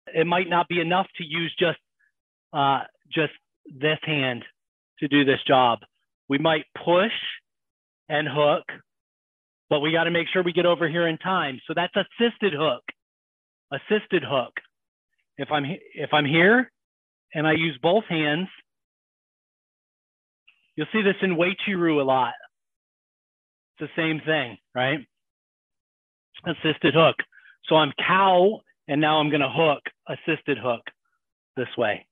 it might not be enough to use just this hand to do this job. We might push and hook, but we got to make sure we get over here in time. So that's assisted hook. Assisted hook. If I'm here and I use both hands, you'll see this in Weiqiru a lot. It's the same thing, right? Assisted hook. So I'm cow, and now I'm going to hook, assisted hook this way.